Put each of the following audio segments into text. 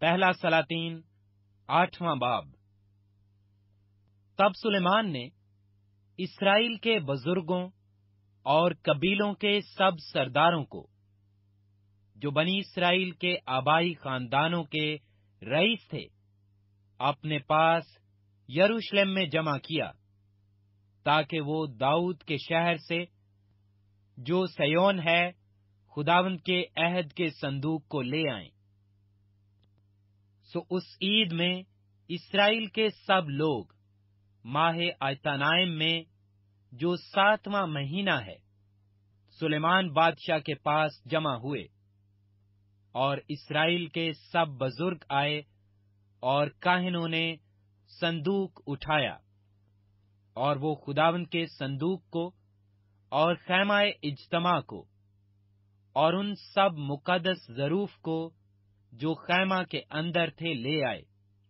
पहला सलातीन 8वां बाब। तब सुलेमान ने इसराइल के बुजुर्गों और कबीलों के सब सरदारों को, जो बनी इसराइल के आबाई खानदानों के रईस थे, अपने पास यरूशलेम में जमा किया, ताकि वो दाऊद के शहर से, जो सयोन है, खुदावंद के अहद के संदूक को ले आएं। सो उस ईद में इसराइल के सब लोग माहे आयतानाइम में, जो 7वां महीना है, सुलेमान बादशाह के पास जमा हुए। और इसराइल के सब बुजुर्ग आए और काहिनों ने संदूक उठाया, और वो खुदावंद के संदूक को और खैमाए इज्तमा को और उन सब मुकद्दस ज़रूफ को जो खैमा के अंदर थे ले आए।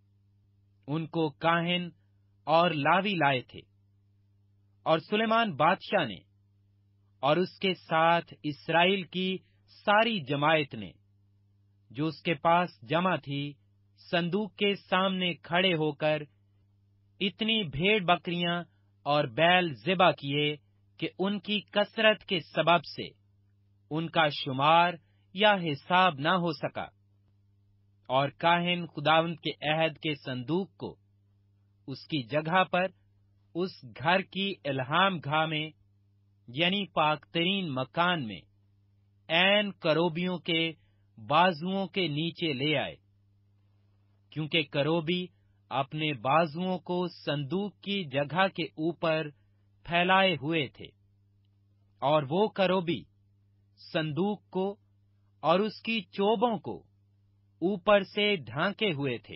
उनको काहिन और लावी लाए थे। और सुलेमान बादशाह ने और उसके साथ इसराइल की सारी जमायत ने, जो उसके पास जमा थी, संदूक के सामने खड़े होकर इतनी भेड़ बकरियां और बैल ज़िबा किए कि उनकी कसरत के सबब से उनका शुमार या हिसाब न हो सका। और काहिन खुदावंद के अहद के संदूक को उसकी जगह पर उस घर की इल्हाम गाह में, यानी पाकतरीन मकान में, ऐन करोबियों के बाजुओं के नीचे ले आए, क्योंकि करोबी अपने बाजुओं को संदूक की जगह के ऊपर फैलाए हुए थे। और वो करोबी संदूक को और उसकी चोबों को ऊपर से ढांके हुए थे।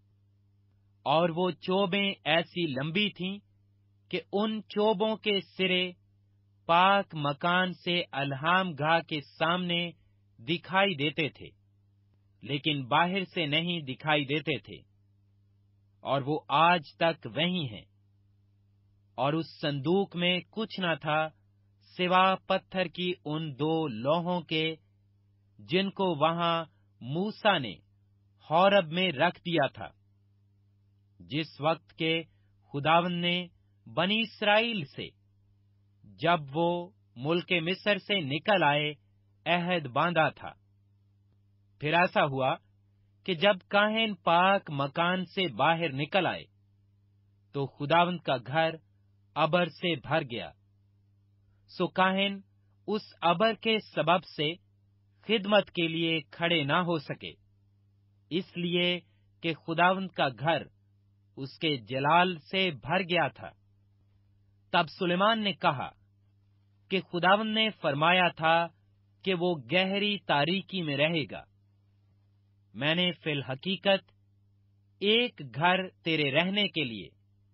और वो चोबें ऐसी लंबी थीं कि उन चोबों के सिरे पाक मकान से अल्हाम गाह के सामने दिखाई देते थे, लेकिन बाहर से नहीं दिखाई देते थे। और वो आज तक वही हैं। और उस संदूक में कुछ न था सिवा पत्थर की उन 2 लोहों के, जिनको वहां मूसा ने हौरब में रख दिया था, जिस वक्त के खुदावंद ने बनी इसराइल से, जब वो मुल्के मिस्र से निकल आए, अहद बांधा था। फिर ऐसा हुआ कि जब काहिन पाक मकान से बाहर निकल आए, तो खुदावंद का घर अबर से भर गया। सो काहिन उस अबर के सबब से खिदमत के लिए खड़े ना हो सके, इसलिए कि खुदावंद का घर उसके जलाल से भर गया था। तब सुलेमान ने कहा कि खुदावंद ने फरमाया था कि वो गहरी तारीकी में रहेगा। मैंने फिल हकीकत एक घर तेरे रहने के लिए,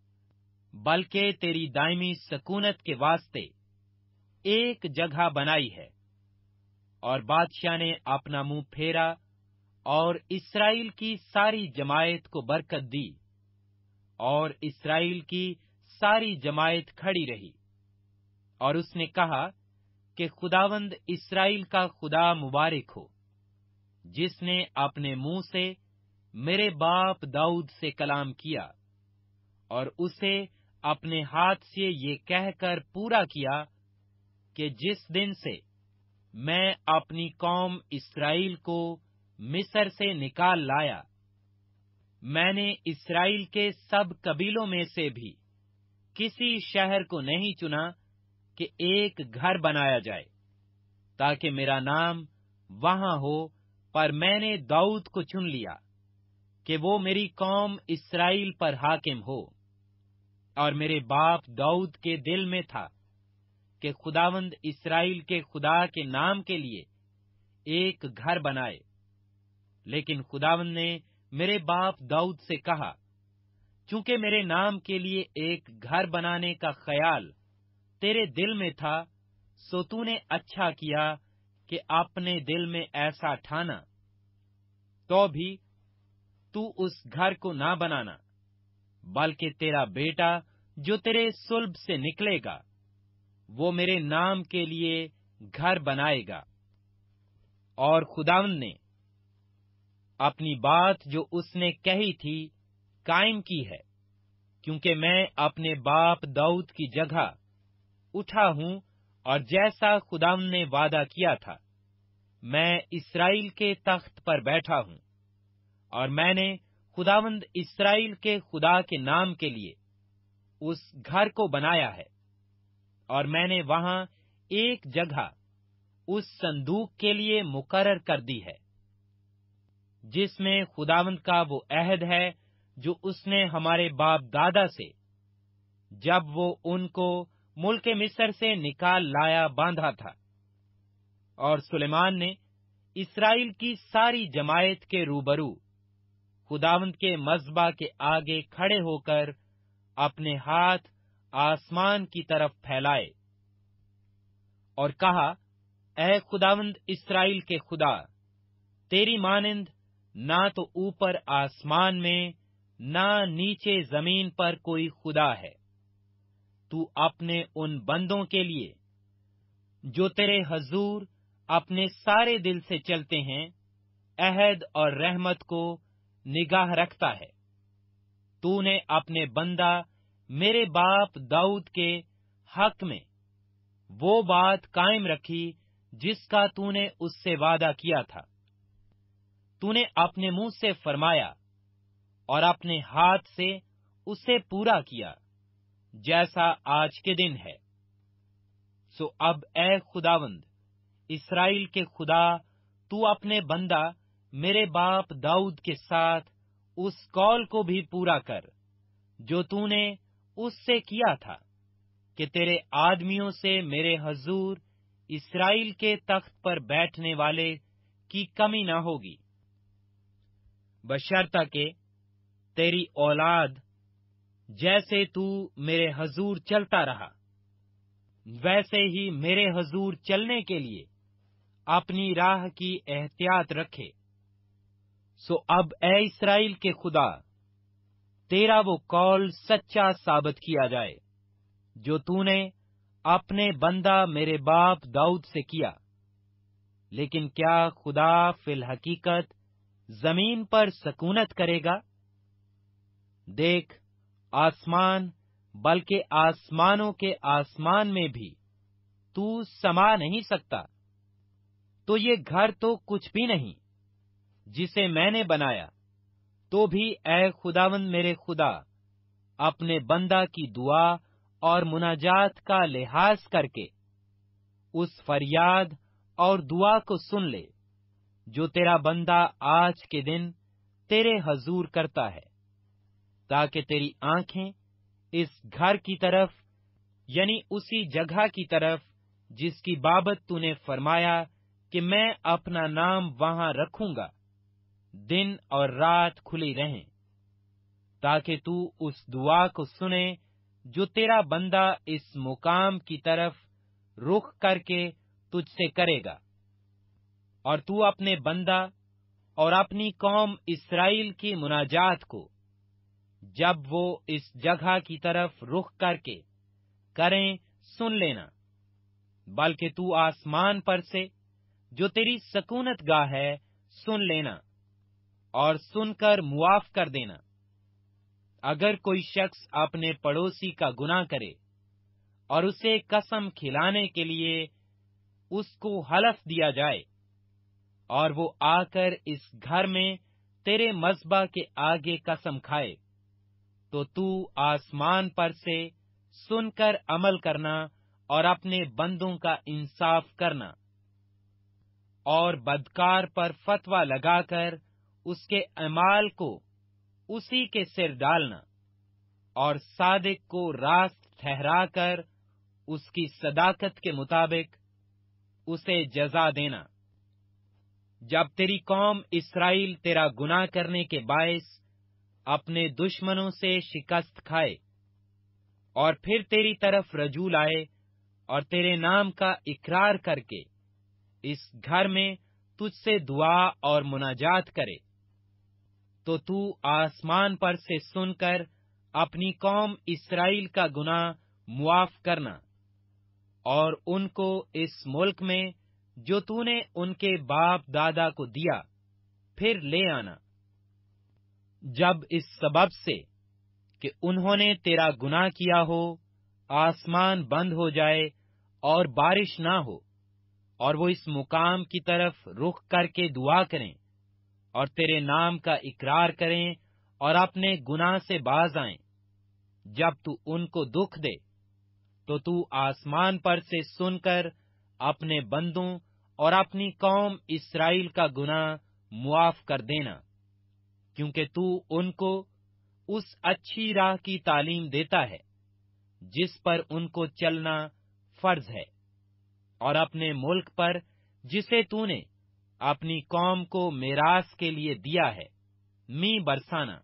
बल्कि तेरी दायमी सकूनत के वास्ते एक जगह बनाई है। और बादशाह ने अपना मुंह फेरा और इसराइल की सारी जमायत को बरकत दी। और इसराइल की सारी जमायत खड़ी रही। और उसने कहा कि खुदावंद इसराइल का खुदा मुबारक हो, जिसने अपने मुंह से मेरे बाप दाऊद से कलाम किया, और उसे अपने हाथ से ये कहकर पूरा किया कि जिस दिन से मैं अपनी कौम इसराइल को मिस्र से निकाल लाया, मैंने इसराइल के सब कबीलों में से भी किसी शहर को नहीं चुना कि एक घर बनाया जाए, ताकि मेरा नाम वहां हो, पर मैंने दाऊद को चुन लिया कि वो मेरी कौम इसराइल पर हाकिम हो। और मेरे बाप दाऊद के दिल में था कि खुदावंद इसराइल के खुदा के नाम के लिए एक घर बनाए। लेकिन खुदावंद ने मेरे बाप दाऊद से कहा, चूंकि मेरे नाम के लिए एक घर बनाने का ख्याल तेरे दिल में था, सो तूने अच्छा किया कि अपने दिल में ऐसा ठाना। तो भी तू उस घर को ना बनाना, बल्कि तेरा बेटा जो तेरे सुल्ब से निकलेगा, वो मेरे नाम के लिए घर बनाएगा। और खुदावंद ने اپنی بات جو اس نے کہی تھی قائم کی ہے، کیونکہ میں اپنے باپ داؤد کی جگہ اٹھا ہوں، اور جیسا خداوند نے وعدہ کیا تھا، میں اسرائیل کے تخت پر بیٹھا ہوں، اور میں نے خداوند اسرائیل کے خدا کے نام کے لیے اس گھر کو بنایا ہے، اور میں نے وہاں ایک جگہ اس صندوق کے لیے مقرر کر دی ہے، جس میں خداوند کا وہ عہد ہے جو اس نے ہمارے باپ دادا سے، جب وہ ان کو ملک مصر سے نکال لایا، باندھا تھا۔ اور سلیمان نے اسرائیل کی ساری جماعت کے روبرو خداوند کے مذبح کے آگے کھڑے ہو کر اپنے ہاتھ آسمان کی طرف پھیلائے اور کہا، اے خداوند اسرائیل کے خدا، تیری مانند نہ تو اوپر آسمان میں نہ نیچے زمین پر کوئی خدا ہے۔ تو اپنے ان بندوں کے لیے جو تیرے حضور اپنے سارے دل سے چلتے ہیں عہد اور رحمت کو نگاہ رکھتا ہے۔ تو نے اپنے بندہ میرے باپ داؤد کے حق میں وہ بات قائم رکھی جس کا تو نے اس سے وعدہ کیا تھا۔ تو نے اپنے منہ سے فرمایا اور اپنے ہاتھ سے اسے پورا کیا، جیسا آج کے دن ہے۔ سو اب اے خداوند اسرائیل کے خدا، تو اپنے بندہ میرے باپ داؤد کے ساتھ اس قول کو بھی پورا کر جو تو نے اس سے کیا تھا، کہ تیرے آدمیوں سے میرے حضور اسرائیل کے تخت پر بیٹھنے والے کی کمی نہ ہوگی، بشرطہ کہ تیری اولاد جیسے تو میرے حضور چلتا رہا، ویسے ہی میرے حضور چلنے کے لیے اپنی راہ کی احتیاط رکھے۔ سو اب اے اسرائیل کے خدا، تیرا وہ قول سچا ثابت کیا جائے جو تو نے اپنے بندہ میرے باپ داؤد سے کیا۔ لیکن کیا خدا فی الحقیقت زمین پر سکونت کرے گا؟ دیکھ، آسمان بلکہ آسمانوں کے آسمان میں بھی تو سما نہیں سکتا، تو یہ گھر تو کچھ بھی نہیں جسے میں نے بنایا۔ تو بھی اے خداوند میرے خدا، اپنے بندہ کی دعا اور مناجات کا لحاظ کر کے اس فریاد اور دعا کو سن لے جو تیرا بندہ آج کے دن تیرے حضور کرتا ہے، تاکہ تیری آنکھیں اس گھر کی طرف، یعنی اسی جگہ کی طرف جس کی بابت تو نے فرمایا کہ میں اپنا نام وہاں رکھوں گا، دن اور رات کھلی رہیں، تاکہ تو اس دعا کو سنے جو تیرا بندہ اس مقام کی طرف رخ کر کے تجھ سے کرے گا، اور تو اپنے بندہ اور اپنی قوم اسرائیل کی مناجات کو جب وہ اس جگہ کی طرف رخ کر کے کریں سن لینا، بلکہ تو آسمان پر سے جو تیری سکونت گاہ ہے سن لینا اور سن کر معاف کر دینا۔ اگر کوئی شخص اپنے پڑوسی کا گناہ کرے اور اسے قسم کھلانے کے لیے اس کو حلف دیا جائے، اور وہ آ کر اس گھر میں تیرے مذبح کے آگے قسم کھائے، تو آسمان پر سے سن کر عمل کرنا اور اپنے بندوں کا انصاف کرنا، اور بدکار پر فتویٰ لگا کر اس کے اعمال کو اسی کے سر ڈالنا، اور صادق کو راست ٹھہرا کر اس کی صداقت کے مطابق اسے جزا دینا۔ جب تیری قوم اسرائیل تیرا گناہ کرنے کے باعث اپنے دشمنوں سے شکست کھائے اور پھر تیری طرف رجوع لائے اور تیرے نام کا اقرار کر کے اس گھر میں تجھ سے دعا اور مناجات کرے، تو آسمان پر سے سن کر اپنی قوم اسرائیل کا گناہ معاف کرنا، اور ان کو اس ملک میں جو تو نے ان کے باپ دادا کو دیا پھر لے آنا۔ جب اس سبب سے کہ انہوں نے تیرا گناہ کیا ہو، آسمان بند ہو جائے اور بارش نہ ہو، اور وہ اس مقام کی طرف رخ کر کے دعا کریں اور تیرے نام کا اقرار کریں اور اپنے گناہ سے باز آئیں، جب تو ان کو دکھ دے تو آسمان پر سے سن کر اپنے بندوں اور اپنی قوم اسرائیل کا گناہ معاف کر دینا، کیونکہ تو ان کو اس اچھی راہ کی تعلیم دیتا ہے جس پر ان کو چلنا فرض ہے، اور اپنے ملک پر جسے تو نے اپنی قوم کو میراث کے لیے دیا ہے می برسانا۔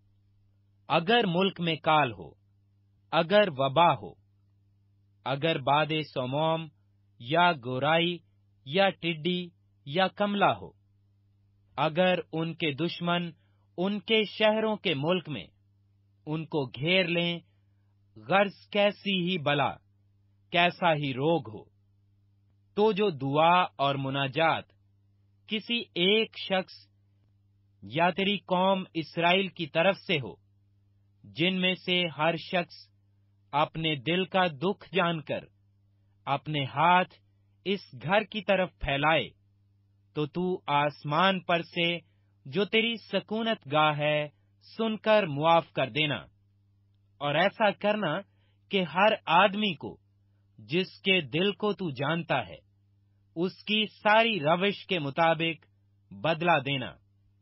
اگر ملک میں کال ہو، اگر وبا ہو، اگر باد سوموم یا گورائی یا ٹڈی یا کملا ہو، اگر ان کے دشمن ان کے شہروں کے ملک میں ان کو گھیر لیں، غرض کیسی ہی بلا، کیسا ہی روگ ہو، تو جو دعا اور مناجات کسی ایک شخص یا تیری قوم اسرائیل کی طرف سے ہو، جن میں سے ہر شخص اپنے دل کا دکھ جان کر اپنے ہاتھ اس گھر کی طرف پھیلائے، تو آسمان پر سے جو تیری سکونت گاہ ہے سن کر معاف کر دینا، اور ایسا کرنا کہ ہر آدمی کو جس کے دل کو تو جانتا ہے اس کی ساری روش کے مطابق بدلہ دینا،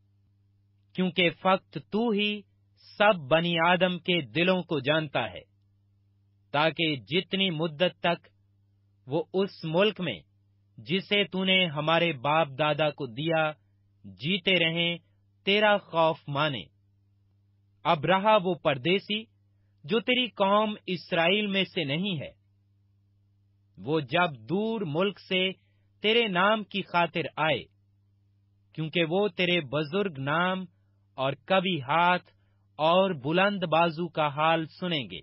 کیونکہ فقط تو ہی سب بنی آدم کے دلوں کو جانتا ہے، تاکہ جتنی مدت تک وہ اس ملک میں جسے تو نے ہمارے باپ دادا کو دیا جیتے رہیں، تیرا خوف مانے۔ اب رہا وہ پردیسی جو تیری قوم اسرائیل میں سے نہیں ہے، وہ جب دور ملک سے تیرے نام کی خاطر آئے، کیونکہ وہ تیرے بزرگ نام اور کبھی ہاتھ اور بلند بازو کا حال سنیں گے،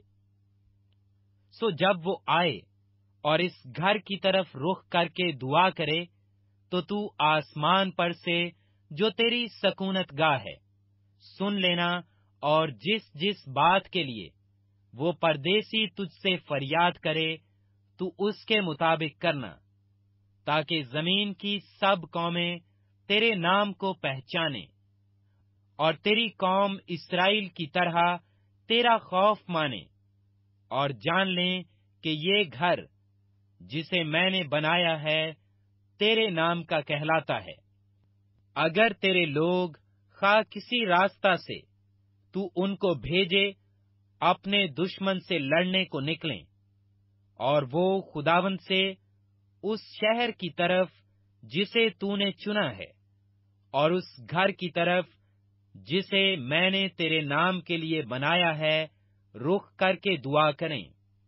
سو جب وہ آئے اور اس گھر کی طرف رخ کر کے دعا کرے، تو آسمان پر سے جو تیری سکونت گاہ ہے سن لینا، اور جس جس بات کے لیے وہ پردیسی تجھ سے فریاد کرے تو اس کے مطابق کرنا، تاکہ زمین کی سب قومیں تیرے نام کو پہچانے اور تیری قوم اسرائیل کی طرح تیرا خوف مانے، اور جان لیں کہ یہ گھر جسے میں نے بنایا ہے تیرے نام کا کہلاتا ہے۔ اگر تیرے لوگ خواہ کسی راستہ سے تو ان کو بھیجے اپنے دشمن سے لڑنے کو نکلیں، اور وہ خداوند سے اس شہر کی طرف جسے تو نے چنا ہے اور اس گھر کی طرف جسے میں نے تیرے نام کے لیے بنایا ہے رخ کر کے دعا کریں،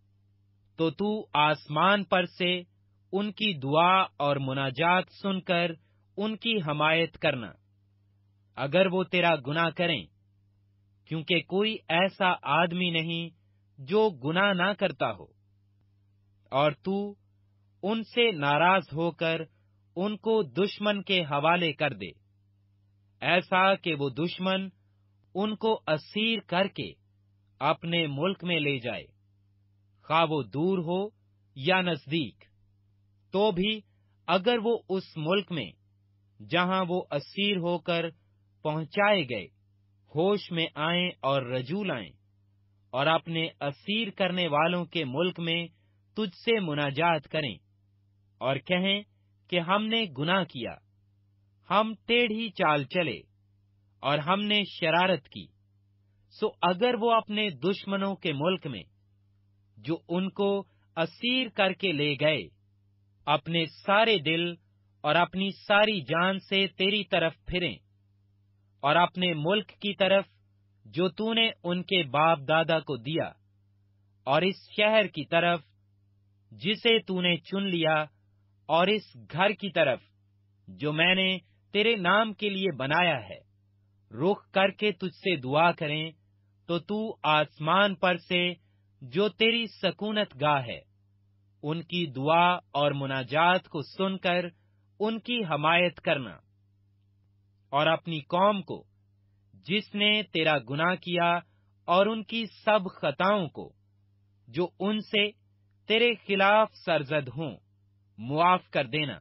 تو آسمان پر سے ان کی دعا اور مناجات سن کر ان کی حمایت کرنا، اگر وہ تیرا گناہ کریں، کیونکہ کوئی ایسا آدمی نہیں جو گناہ نہ کرتا ہو، اور تو ان سے ناراض ہو کر ان کو دشمن کے حوالے کر دے، ایسا کہ وہ دشمن ان کو اسیر کر کے اپنے ملک میں لے جائے، خواہ وہ دور ہو یا نزدیک۔ تو بھی اگر وہ اس ملک میں جہاں وہ اسیر ہو کر پہنچائے گئے ہوش میں آئیں اور رجوع لائیں، اور اپنے اسیر کرنے والوں کے ملک میں تجھ سے مناجات کریں اور کہیں کہ ہم نے گناہ کیا، ہم ٹیڑھی چال چلے اور ہم نے شرارت کی، سو اگر وہ اپنے دشمنوں کے ملک میں جو ان کو اسیر کر کے لے گئے اپنے سارے دل اور اپنی ساری جان سے تیری طرف پھریں، اور اپنے ملک کی طرف جو تو نے ان کے باپ دادا کو دیا، اور اس شہر کی طرف جسے تو نے چن لیا، اور اس گھر کی طرف جو میں نے تیرے نام کے لیے بنایا ہے رخ کر کے تجھ سے دعا کریں، تو آسمان پر سے جو تیری سکونت گاہ ہے ان کی دعا اور مناجات کو سن کر ان کی حمایت کرنا۔ اور اپنی قوم کو جس نے تیرا گناہ کیا اور ان کی سب خطاؤں کو جو ان سے تیرے خلاف سرزد ہوں معاف کر دینا،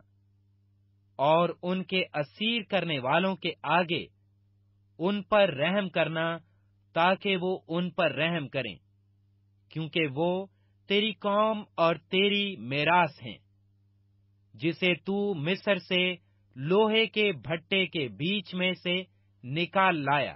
اور ان کے اسیر کرنے والوں کے آگے ان پر رحم کرنا تاکہ وہ ان پر رحم کریں، کیونکہ وہ تیری قوم اور تیری میراث ہیں، جسے تو مصر سے لوہے کے بھٹے کے بیچ میں سے نکال لایا۔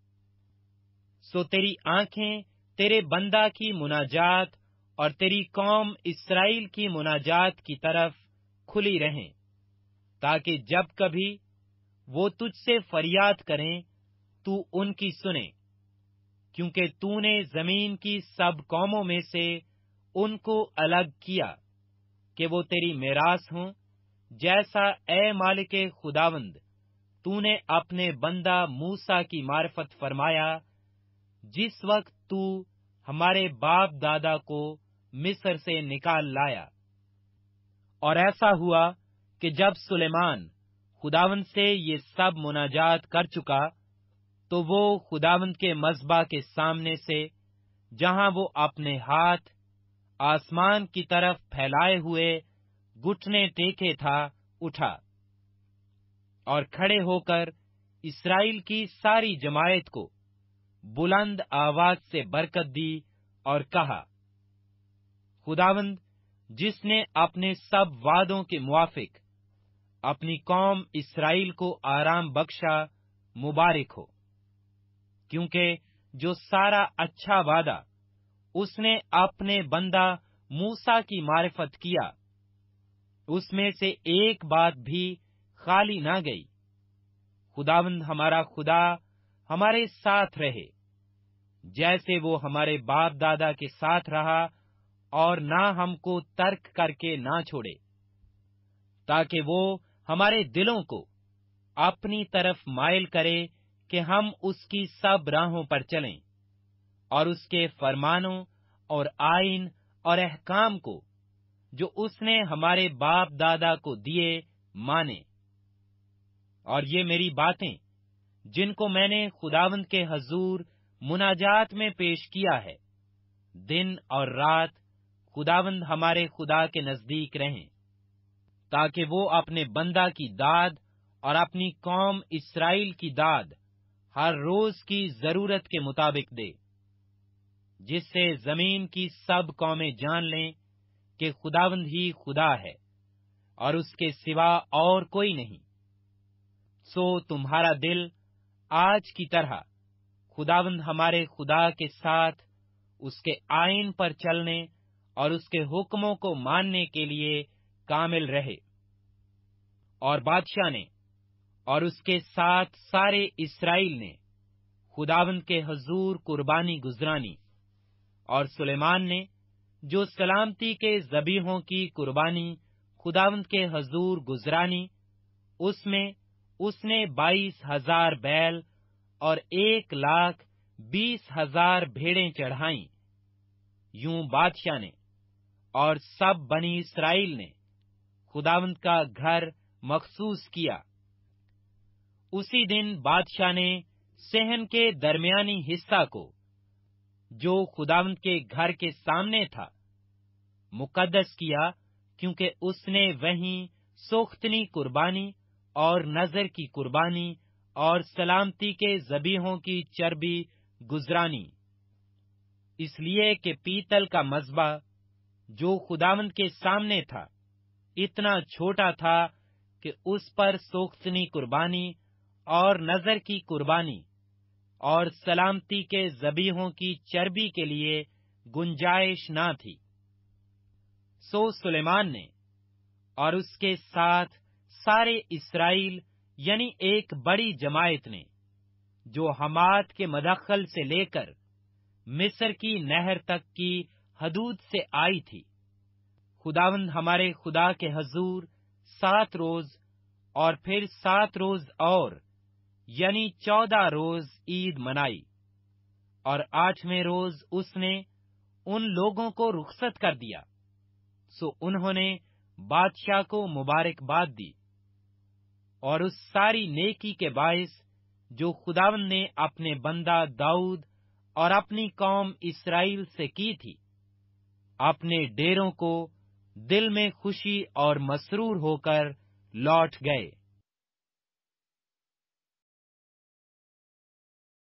سو تیری آنکھیں تیرے بندہ کی مناجات اور تیری قوم اسرائیل کی مناجات کی طرف کھلی رہیں، تاکہ جب کبھی وہ تجھ سے فریاد کریں تو ان کی سنے، کیونکہ تو نے زمین کی سب قوموں میں سے ان کو الگ کیا کہ وہ تیری میراث ہوں، جیسا اے مالک خداوند تو نے اپنے بندہ موسیٰ کی معرفت فرمایا جس وقت تو ہمارے باپ دادا کو مصر سے نکال لایا۔ اور ایسا ہوا کہ جب سلیمان خداوند سے یہ سب مناجات کر چکا تو وہ خداوند کے مذبح کے سامنے سے، جہاں وہ اپنے ہاتھ آسمان کی طرف پھیلائے ہوئے گھٹنے ٹیکے تھا، اٹھا اور کھڑے ہو کر اسرائیل کی ساری جماعت کو بلند آواز سے برکت دی اور کہا، خداوند جس نے اپنے سب وعدوں کے موافق اپنی قوم اسرائیل کو آرام بخشا، مبارک ہو، کیونکہ جو سارا اچھا وعدہ اس نے اپنے بندہ موسیٰ کی معرفت کیا، اس میں سے ایک بات بھی خالی نہ گئی۔ خداوند ہمارا خدا ہمارے ساتھ رہے، جیسے وہ ہمارے باپ دادا کے ساتھ رہا، اور نہ ہم کو ترک کر کے نہ چھوڑے، تاکہ وہ ہمارے دلوں کو اپنی طرف مائل کرے کہ ہم اس کی سب راہوں پر چلیں، اور اس کے فرمانوں اور آئین اور احکام کو جو اس نے ہمارے باپ دادا کو دیے مانے۔ اور یہ میری باتیں جن کو میں نے خداوند کے حضور مناجات میں پیش کیا ہے، دن اور رات خداوند ہمارے خدا کے نزدیک رہیں، تاکہ وہ اپنے بندہ کی داد اور اپنی قوم اسرائیل کی داد ہر روز کی ضرورت کے مطابق دے، جس سے زمین کی سب قومیں جان لیں کہ خداوند ہی خدا ہے اور اس کے سوا اور کوئی نہیں۔ سو تمہارا دل آج کی طرح خداوند ہمارے خدا کے ساتھ اس کے آئین پر چلنے اور اس کے حکموں کو ماننے کے لیے کامل رہے۔ اور بادشاہ نے اور اس کے ساتھ سارے اسرائیل نے خداوند کے حضور قربانی گزرانی، اور سلیمان نے جو سلامتی کے ذبیحوں کی قربانی خداوند کے حضور گزرانی، اس میں اس نے 22,000 بیل اور 1,20,000 بھیڑیں چڑھائیں۔ یوں بادشاہ نے اور سب بنی اسرائیل نے خداوند کا گھر مخصوص کیا۔ اسی دن بادشاہ نے صحن کے درمیانی حصہ کو، جو خداوند کے گھر کے سامنے تھا، مقدس کیا، کیونکہ اس نے وہیں سوختنی قربانی اور نذر کی قربانی اور سلامتی کے ذبیحوں کی چربی گزرانی، اس لیے کہ پیتل کا مذبح جو خداوند کے سامنے تھا اتنا چھوٹا تھا کہ اس پر سوختنی قربانی اور نذر کی قربانی اور سلامتی کے ذبیحوں کی چربی کے لیے گنجائش نہ تھی۔ سو سلیمان نے اور اس کے ساتھ سارے اسرائیل، یعنی ایک بڑی جماعت نے، جو حمات کے مدخل سے لے کر مصر کی نہر تک کی حدود سے آئی تھی، خداوند ہمارے خدا کے حضور 7 روز اور پھر 7 روز اور، یعنی 14 روز عید منائی، اور 8ویں روز اس نے ان لوگوں کو رخصت کر دیا۔ سو انہوں نے بادشاہ کو مبارکباد دی۔ اور اس ساری نیکی کے باعث جو خداوند نے اپنے بندہ داؤد اور اپنی قوم اسرائیل سے کی تھی، اپنے ڈیروں کو دل میں خوشی اور مسرور ہو کر لوٹ گئے۔